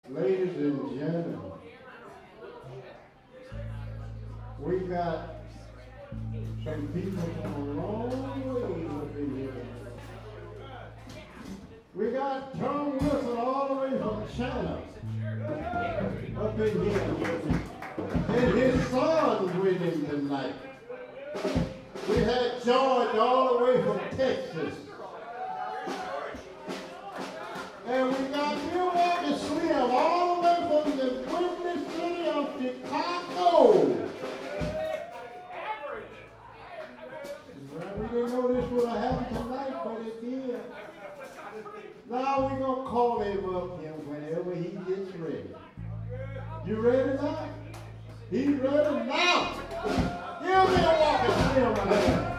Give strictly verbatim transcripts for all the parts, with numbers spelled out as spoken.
Ladies and gentlemen, we got some people from a long way up in here. We got Tom Wilson all the way from China up in here. And his son's with him tonight. We had George all the way from Texas. And we got Milwaukee Slim all the way from the Windy City of Chicago. Well, we didn't know this would have happened tonight, but it did. Now we're going to call him up here whenever he gets ready. You ready now? He's ready now. Give me a walking Slim right there.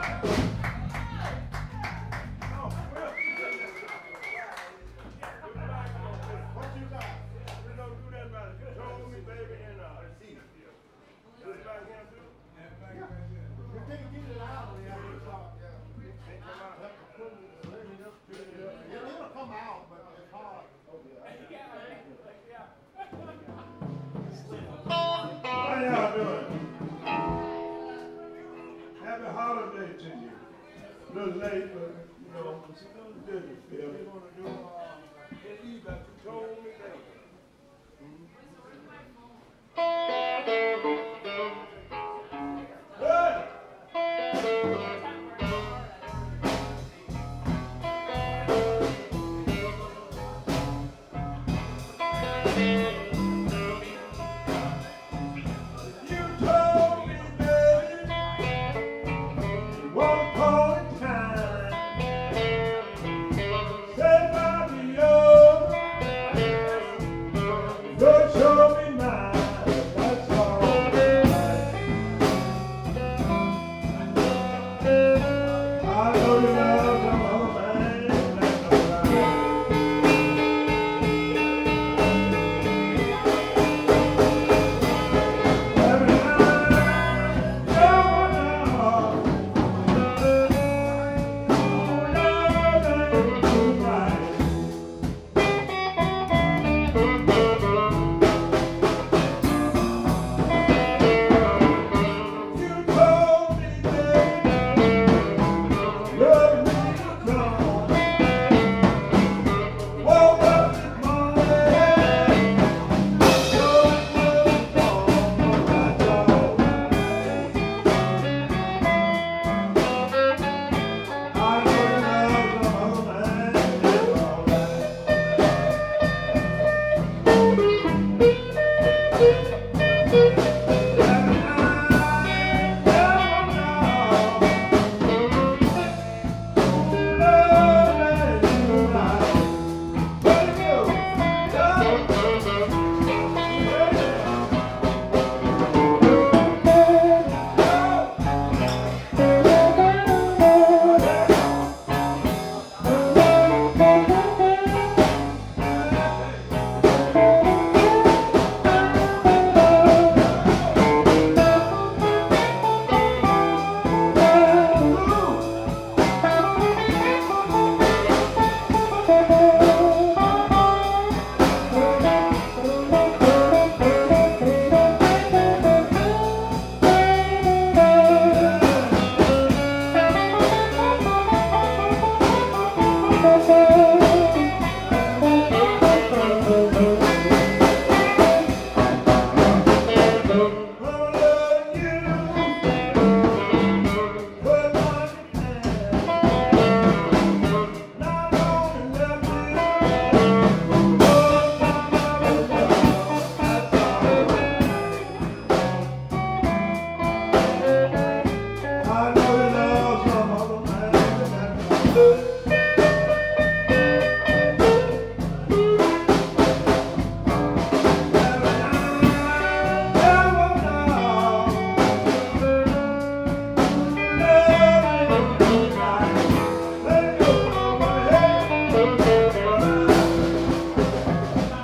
A little late, but you know, it's a little business. Yeah, we want to do uh, get you back to told me that.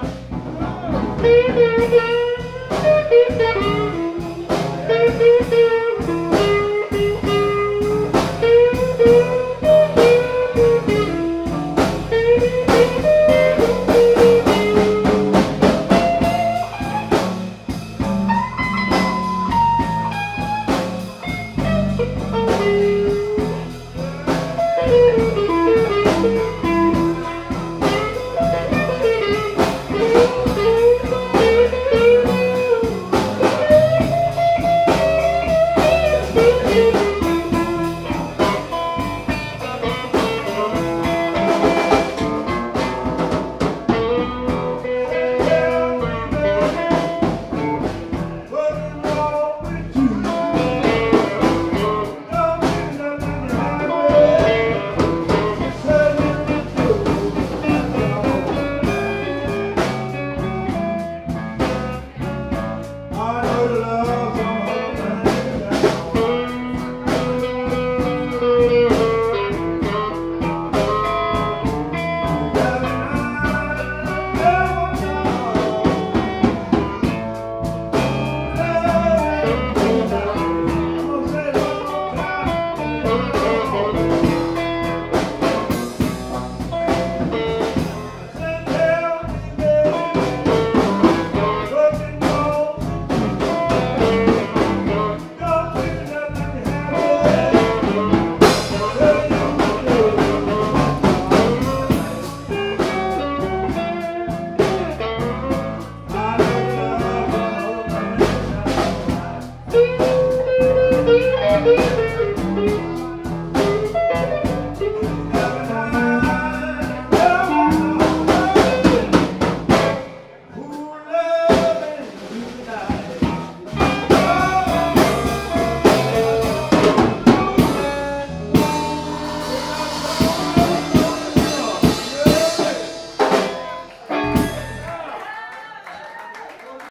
Thank you.